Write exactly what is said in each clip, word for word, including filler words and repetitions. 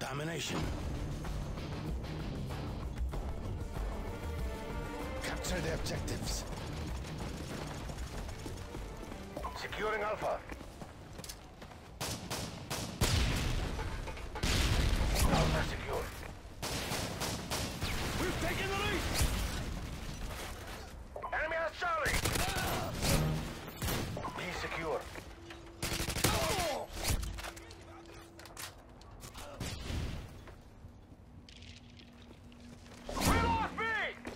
Domination. Capture the objectives. Securing Alpha. Alpha secure. We've taken the lead! Enemy has Charlie! B secure. We lost B!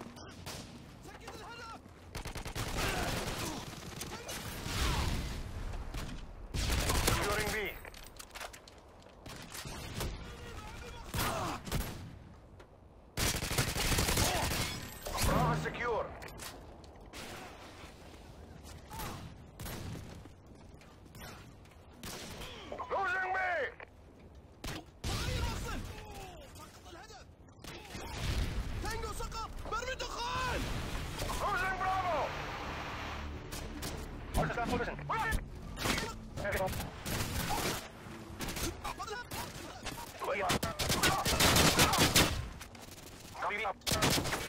Securing B. Bravo secure. Losing me! تانجو سقط برمي دخان Losing Bravo! Hold the position. Copy up.